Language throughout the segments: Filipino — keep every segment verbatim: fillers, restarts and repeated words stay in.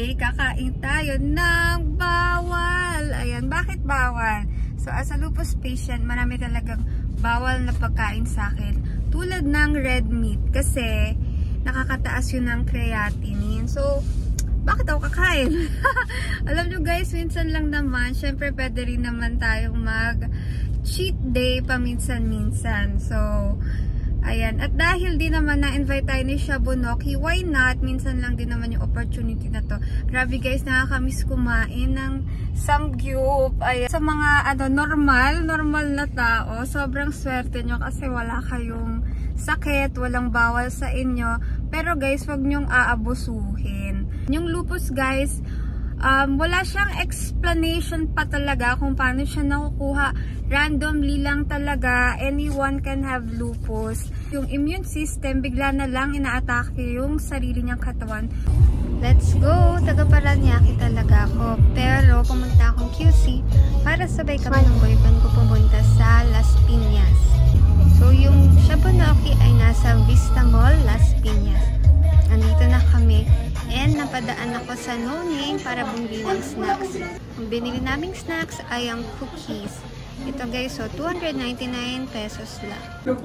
today, kakain tayo ng bawal. Ayan, bakit bawal? So, as a lupus patient, marami talagang bawal na pagkain sa akin. Tulad ng red meat, kasi nakakataas yun ng creatinine. So, bakit ako kakain? Alam nyo guys, minsan lang naman, syempre pwede rin naman tayong mag cheat day paminsan-minsan. So, ayan. At dahil din naman na-invite tayo ni Shabunoki, why not? Minsan lang din naman yung opportunity na to. Grabe guys, nakakamiss kumain ng samgyup. Ayan. Sa mga ano, normal, normal na tao, sobrang swerte nyo kasi wala kayong sakit, walang bawal sa inyo. Pero guys, wag nyong aabusuhin. Yung lupus guys, um, wala siyang explanation pa talaga kung paano siya nakukuha. Randomly lang talaga, anyone can have lupus. Yung immune system, bigla na lang inaatake yung sarili niyang katawan. Let's go! Taga-Paranaque talaga ako. Pero pumunta akong Q C para sabay kami ng boyfriend ko pumunta sa Las Piñas. So yung Shabunoki ay nasa Vista Mall, Las Piñas. Nandito na kami. And napadaan ako sa No Name para bumili ng snacks. Ang binili naming snacks ay ang cookies. Ito guys, so two hundred ninety-nine pesos lang.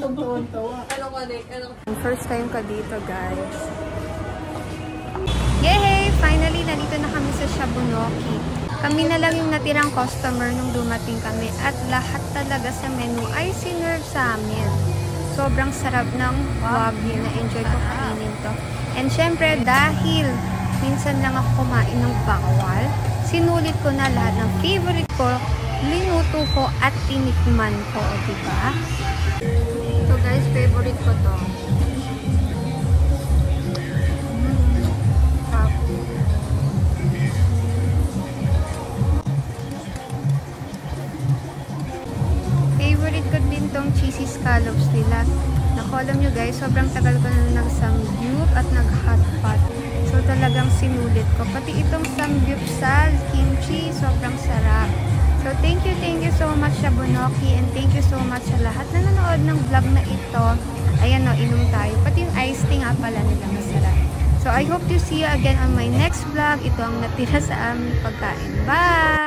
First time ka dito guys. Yay! Finally, nandito na kami sa Shabunoki. Kami na lang yung natirang customer nung dumating kami. At lahat talaga sa menu ay sinerve sa amin. Sobrang sarap ng wagyu. Na-enjoy ko kainin to. And syempre, dahil minsan lang ako kumain ng bawal, sinulit ko na lahat ng favorite ko, linuto ko at tinikman ko, diba? So guys, favorite ko to. Favorite ko din tong cheesy scallops nila. Naku, alam nyo guys, sobrang tagal ko na nag-samgyup at nag-hotpot. So talagang sinulit ko. Pati itong samgyup sa kimchi, sobrang sarap. So thank you, thank you so much Shabunoki, and thank you so much sa lahat na nanood ng vlog na ito. Ayan o, inom tayo. Pati yung iced tea nga pala nila masarap. So I hope to see you again on my next vlog. Ito ang natira sa aming pagkain. Bye!